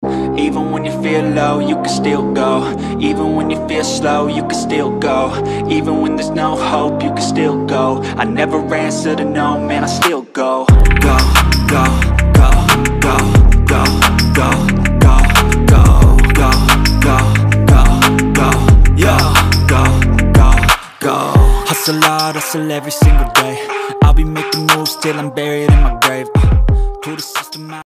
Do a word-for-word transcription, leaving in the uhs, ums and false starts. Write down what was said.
Even when you feel low, you can still go. Even when you feel slow, you can still go. Even when there's no hope, you can still go. I never answer to no, man, I still go. Go, go, go, go, go, go, go, go, go, go, go, go, yo, go, go, go. Hustle hard, hustle every single day. I'll be making moves till I'm buried in my grave. uh, To the system